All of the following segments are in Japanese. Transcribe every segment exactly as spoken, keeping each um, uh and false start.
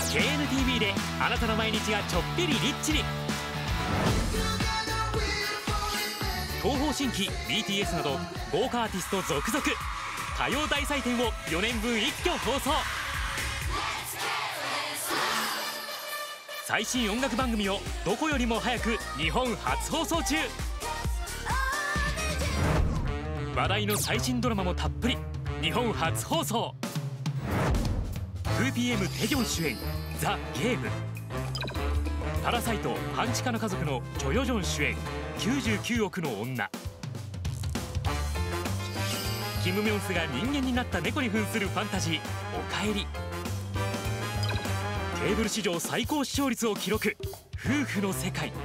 ケーエヌティーブイ であなたの毎日がちょっぴりリッチに。東方神起 ビーティーエス など豪華アーティスト続々。歌謡大祭典をよねんぶん一挙放送。最新音楽番組をどこよりも早く日本初放送中。話題の最新ドラマもたっぷり日本初放送。 ツーピーエム テギョン主演「ザ・ゲーム」。パラサイト半地下の家族のチョ・ヨジョン主演きゅうじゅうきゅうおくの女。キム・ミョンスが人間になった猫に扮するファンタジー「おかえり」。ケーブル史上最高視聴率を記録「夫婦の世界」。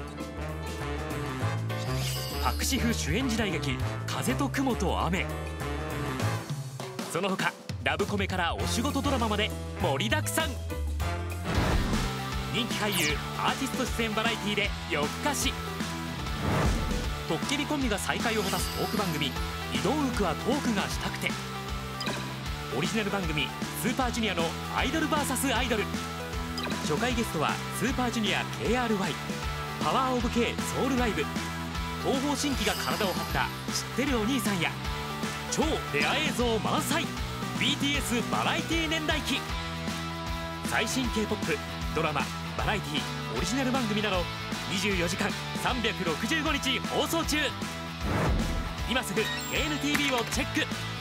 パク・シフ主演時代劇「風と雲と雨」。その他ラブコメからお仕事ドラマまで盛りだくさん。人気俳優アーティスト出演バラエティーで夜更かし。トッケビコンビが再会を果たすトーク番組「イドンウクはトークがしたくて」。オリジナル番組「スーパージュニアのアイドル ブイエス アイドル」。初回ゲストはスーパージュニア ケーアールワイ、 パワーオブ K ソウルライブ。東方神起が体を張った知ってるお兄さんや超レア映像満載 ビーティーエス バラエティ年代記。最新 K-ポップ ドラマバラエティオリジナル番組などにじゅうよじかんさんびゃくろくじゅうごにち放送中。今すぐ ケーエヌティーブイ をチェック。